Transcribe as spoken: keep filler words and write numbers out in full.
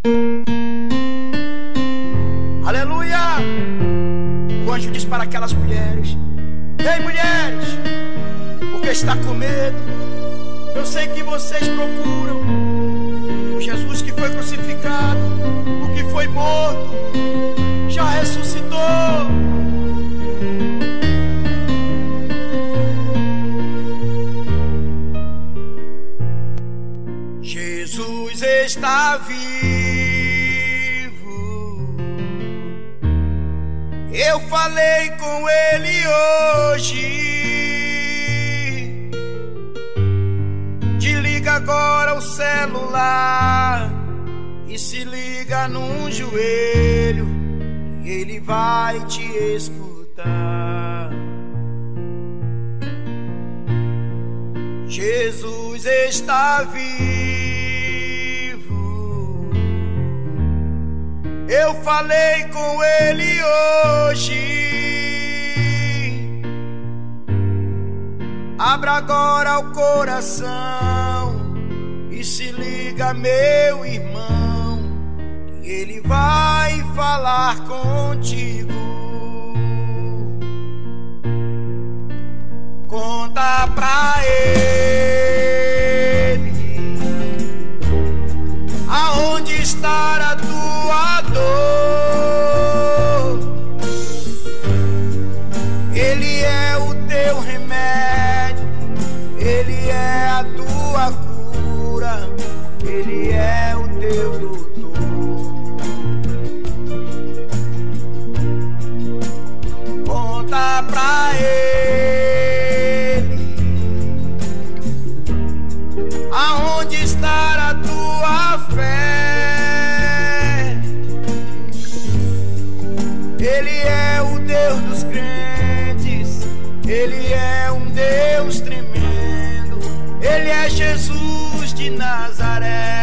Aleluia! O anjo diz para aquelas mulheres: ei, mulheres, porque está com medo? Eu sei que vocês procuram o Jesus que foi crucificado, o que foi morto, já ressuscitou. Jesus está vivo. Eu falei com ele hoje. Desliga agora o celular e se liga num joelho, e ele vai te escutar. Jesus está vivo. Eu falei com ele hoje. Abra agora o coração e se liga, meu irmão, que ele vai falar contigo. Conta pra ele aonde está a tua dor. Ele é o teu remédio, ele é a tua cura, ele é o teu doutor. Conta pra ele aonde está a tua fé. Ele é o Deus dos crentes, ele é um Deus tremendo, ele é Jesus de Nazaré.